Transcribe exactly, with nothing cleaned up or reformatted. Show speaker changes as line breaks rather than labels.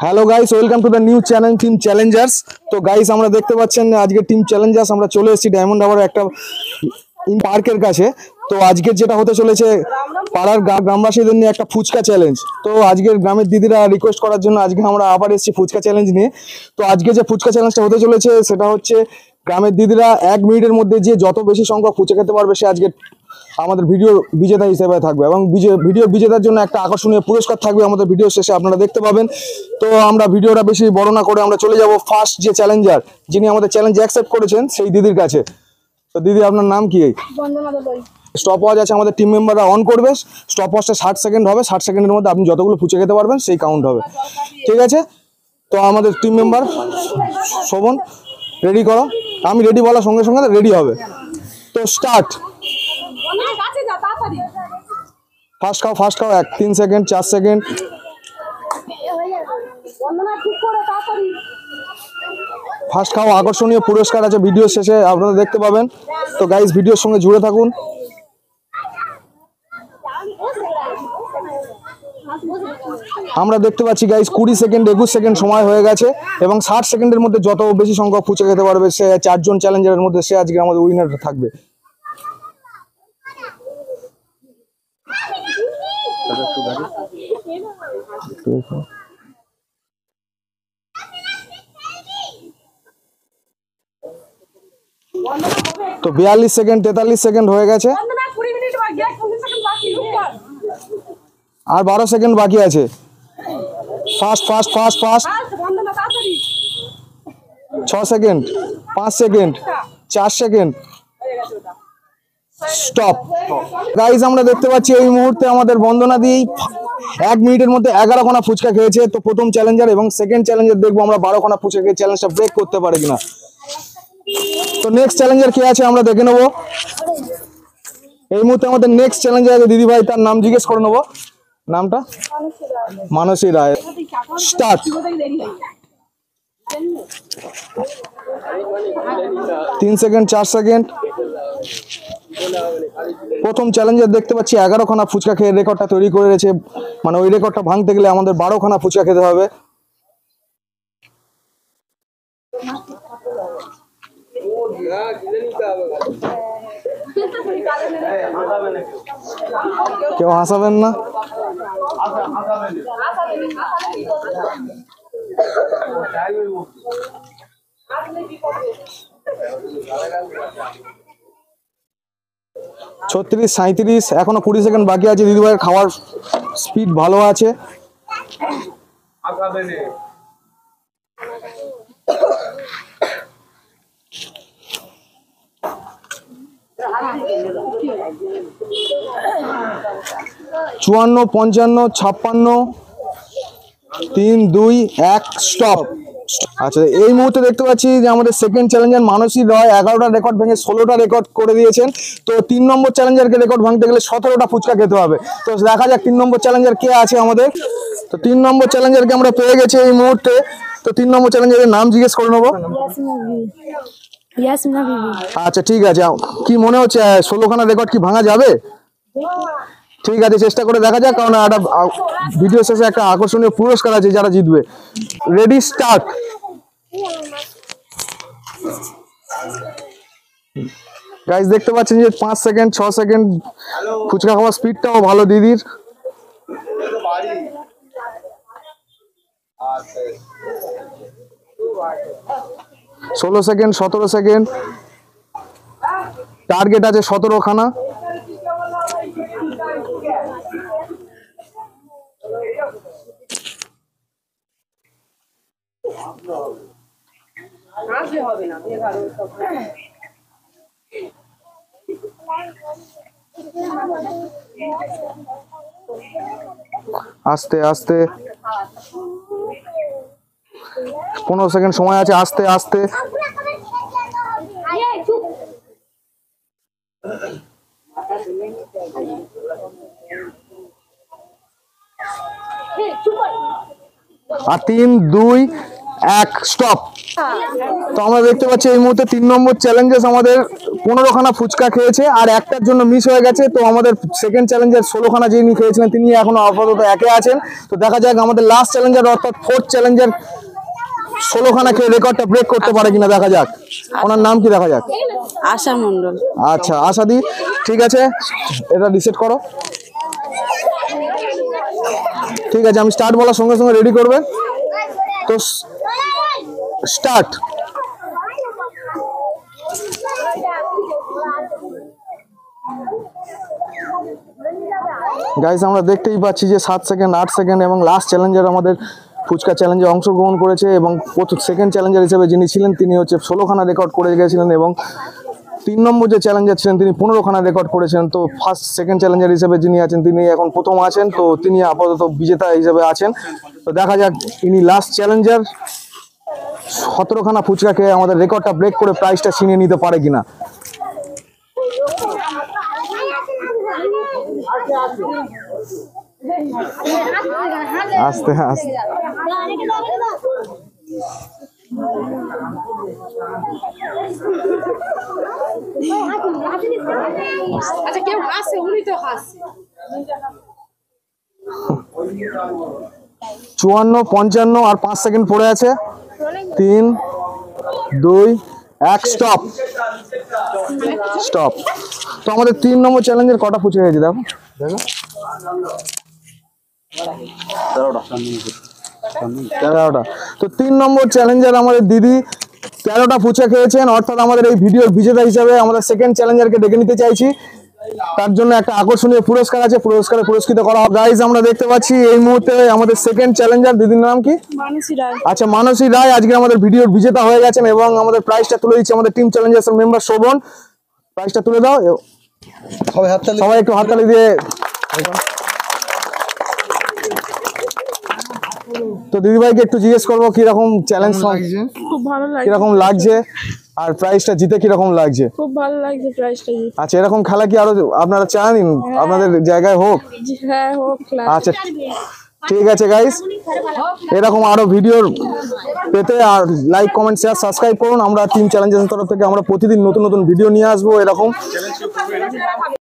Hello guys, welcome to the new channel team challengers. তো guys আমরা দেখতে পাচ্ছেন আজকে টিম চ্যালেঞ্জার্স আমরা চলে এসেছি ডায়মন্ড হারবারের একটা পার্কের কাছে। তো আজকের যেটা হতে চলেছে পাড়ার গ্রামবাসীদের নিয়ে একটা ফুচকা চ্যালেঞ্জ। তো আজকের গ্রামের দিদিরা রিকোয়েস্ট করার জন্য আজকে আমরা আবার এসেছি ফুচকা চ্যালেঞ্জ নিয়ে। তো আজকে যে ফুচকা চ্যালেঞ্জটা হতে চলেছে সেটা হচ্ছে গ্রামের দিদিরা এক মিনিটের মধ্যে যে যত বেশি সংখ্যক ফুচকা খেতে পারবে সে আজকে আমাদের ভিডিও বিজেতা হিসেবে থাকবে, এবং ভিডিও বিজেতার জন্য একটা আকর্ষণীয় পুরস্কার থাকবে আমাদের ভিডিও শেষে আপনারা দেখতে পাবেন। তো আমরা ভিডিওটা বেশি বড় না করে আমরা চলে যাব ফার্স্ট যে চ্যালেঞ্জার, যিনি আমাদের চ্যালেঞ্জ অ্যাকসেপ্ট করেছেন সেই দিদির কাছে। তো দিদি, আপনার নাম কি? স্টপ ওয়াচ আছে, আমাদের টিম মেম্বাররা অন করবে। স্টপ ওয়াচটা ষাট সেকেন্ড হবে, ষাট সেকেন্ডের মধ্যে আপনি যতগুলো ফুচকা খেতে পারবেন সেই কাউন্ট হবে, ঠিক আছে? তো আমাদের টিম মেম্বার শোভন, রেডি করো। আমি রেডি বলার সঙ্গে সঙ্গে রেডি হবে। তো স্টার্ট। ফার্স্ট খাও, ফার্স্ট খাও। এক তিন সেকেন্ড, চার সেকেন্ড। ফার্স্ট খাও। আকর্ষণীয় পুরস্কার আছে ভিডিও শেষে, আপনারা দেখতে পাবেন। তো গাইস, ভিডিওর সঙ্গে জুড়ে থাকুন। আমরা দেখতে পাচ্ছি গাইস কুড়ি সেকেন্ড একুশ সেকেন্ড সময় হয়ে গেছে, এবং ষাট সেকেন্ডের মধ্যে যত বেশি সংখ্যক ফুচকা খেতে পারবে সে চারজন চ্যালেঞ্জারের মধ্যে সে আজকে আমাদের উইনার থাকবে। তো বিয়াল্লিশ সেকেন্ড তেতাল্লিশ সেকেন্ড হয়ে গেছে, আর বারো সেকেন্ড বাকি আছে। Fast fast fast fast. ছ সেকেন্ড, পাঁচ সেকেন্ড, চার সেকেন্ড, স্টপ। গাইস আমরা দেখতে পাচ্ছি এই মুহূর্তে আমাদের বন্দনা দিয়ে এক মিনিটের মধ্যে এগারো খানা ফুচকা খেয়েছে। তো প্রথম চ্যালেঞ্জার এবং সেকেন্ড চ্যালেঞ্জার দেখবো আমরা বারো খানা ফুচকা খেয়ে চ্যালেঞ্জটা ব্রেক করতে পারে কিনা। তো নেক্সট চ্যালেঞ্জার কে আছে আমরা দেখে নেবো। এই মুহূর্তে আমাদের নেক্সট চ্যালেঞ্জার আছে দিদি ভাই, তার নাম জিজ্ঞেস করে নেবো। নামটা? মানসী রায়। স্টার্ট। তিন সেকেন্ড, চার সেকেন্ড। প্রথম চ্যালেঞ্জার দেখতে পাচ্ছি এগারো খানা ফুচকা খেয়ে রেকর্ডটা তৈরি করে রয়েছে, মানে ওই রেকর্ডটা ভাঙতে গেলে আমাদের বারো খানা ফুচকা খেতে হবে। কেউ হাসাবেন না। ছত্রিশ, সাঁত্রিশ, এখনো কুড়ি সেকেন্ড বাকি আছে। দিদিভাইয়ের খাওয়ার স্পিড ভালো আছে। চুয়ান্ন, পঞ্চান্ন, ছাপ্পান্ন, তিন দুই এক, স্টপ। আচ্ছা, এই মুহূর্তে দেখতে পাচ্ছি যে আমাদের সেকেন্ড চ্যালেঞ্জার মানসী রয় এগারোটা রেকর্ড ভেঙে ষোলোটা রেকর্ড করে দিয়েছেন। তো তিন নম্বর চ্যালেঞ্জারকে রেকর্ড ভাঙতে গেলে সতেরোটা ফুচকা খেতে হবে। তো দেখা যাক তিন নম্বর চ্যালেঞ্জার কে আছে আমাদের। তো তিন নম্বর চ্যালেঞ্জারকে আমরা পেয়ে গেছি এই মুহূর্তে। তো তিন নম্বর চ্যালেঞ্জারের নাম জিজ্ঞেস করে নেবো। আচ্ছা ঠিক আছে, কি মনে হচ্ছে ষোলোখানা রেকর্ড কি ভাঙা যাবে? ঠিক আছে, চেষ্টা করে দেখা যাক, কারণ একটা ভিডিও শেষে একটা আকর্ষণীয় পুরস্কার আছে যারা জিতবে। Ready, start. গাইস দেখতে পাচ্ছেন যে পাঁচ সেকেন্ড, ছ সেকেন্ড। ফুচকা খাওয়ার স্পিডটাও ভালো দিদির। ষোলো সেকেন্ড, সতেরো সেকেন্ড। টার্গেট আছে সতেরো খানা। আস্তে আস্তে, পনেরো সেকেন্ড সময় আছে। আস্তে আস্তে। আর তিন দুই এক স্টপ। তো আমরা দেখতে পাচ্ছি এই মুহূর্তে তিন নম্বর চ্যালেঞ্জার্স আমাদের পনেরো খানা ফুচকা খেয়েছে আর একটার জন্য মিস হয়ে গেছে। তো আমাদের সেকেন্ড চ্যালেঞ্জার ষোলো খানা যিনি খেয়েছিলেন তিনি এখনো আপাতত একে আছেন। তো দেখা যাক আমাদের লাস্ট চ্যালেঞ্জার অর্থাৎ ফোর্থ চ্যালেঞ্জার ষোলো খানা খেয়ে রেকর্ডটা ব্রেক করতে পারে কিনা দেখা যাক। ওনার নাম কি দেখা যাক?
আশা মণ্ডল।
আচ্ছা আশাদি, ঠিক আছে এটা রিসেট করো। ঠিক আছে, আমি স্টার্ট বলার সঙ্গে সঙ্গে রেডি করবে। তো স্টার্ট। গাইস আমরা দেখতেই পাচ্ছি যে সাত সেকেন্ড, আট সেকেন্ড এবং লাস্ট চ্যালেঞ্জার আমাদের ফুচকা চ্যালেঞ্জে অংশগ্রহণ করেছে এবং প্রথম সেকেন্ড চ্যালেঞ্জার হিসেবে যিনি ছিলেন তিনি হচ্ছে ষোলোখানা রেকর্ড করে গেছিলেন এবং তিন নম্বর যে চ্যালেঞ্জার ছিলেন তিনি পনেরোখানা রেকর্ড করেছেন। তো ফার্স্ট সেকেন্ড চ্যালেঞ্জার হিসেবে যিনি আছেন তিনি এখন প্রথম আছেন, তো তিনি আপাতত বিজেতা হিসেবে আছেন। তো দেখা যাক ইনি লাস্ট চ্যালেঞ্জার সতেরোখানা ফুচকা খেয়ে আমাদের রেকর্ডটা ব্রেক করে প্রাইসটা ছিনিয়ে নিতে পারে কিনা। আস্তে আস্তে
আচ্ছা কেউ হাসে, উনি তো হাসে।
চুয়ান্ন, পঞ্চান্ন আর পাঁচ সেকেন্ড পড়ে আছে। তিন, দুই, এক, স্টপ। স্টপ। তো আমাদের তিন নম্বর চ্যালেঞ্জের কটা ফুচকা গেছে দেখো দেখো তেরোটা। তো তিন নম্বর চ্যালেঞ্জার আমাদের দিদি তেরোটা ফুচকা খেয়েছেন, অর্থাৎ আমাদের এই ভিডিওর বিজেতা হিসাবে আমরা সেকেন্ড চ্যালেঞ্জারকে ডেকে নিতে চাইছি। তার জন্য একটা আকর্ষণীয় পুরস্কার আছে, পুরস্কারে পুরস্কৃত করা হবে। গাইস আমরা দেখতে পাচ্ছি এই মুহূর্তে আমাদের সেকেন্ড চ্যালেঞ্জার দিদির নাম কি?
মানসী রায়।
আচ্ছা মানসী রায় আজকে আমাদের ভিডিওর বিজেতা হয়ে গেছেন এবং আমাদের প্রাইজটা তুলে দিচ্ছে আমাদের টিম চ্যালেঞ্জার্স এর মেম্বার শোভন। প্রাইজটা তুলে দাও সবাই, হাততালি সবাই একটু হাততালি দিয়ে। তো দিদিভাইকে একটু জিজ্ঞেস করবো কিরকম চ্যালেঞ্জ লাগছে,
খুব ভালো লাগছে।
কিরকম লাগছে আর প্রাইজটা জিতে কিরকম লাগছে?
খুব ভালো লাগছে প্রাইজটা জিতে।
আচ্ছা এরকম খেলা কি আরো আপনারা চান আপনাদের জায়গায় হোক?
হ্যাঁ হোক।
আচ্ছা ঠিক আছে গাইস, এরকম আরো ভিডিও পেতে আর লাইক কমেন্ট শেয়ার সাবস্ক্রাইব করুন। আমরা টিম চ্যালেঞ্জার্স তরফ থেকে আমরা প্রতিদিন নতুন নতুন ভিডিও নিয়ে আসবো এরকম।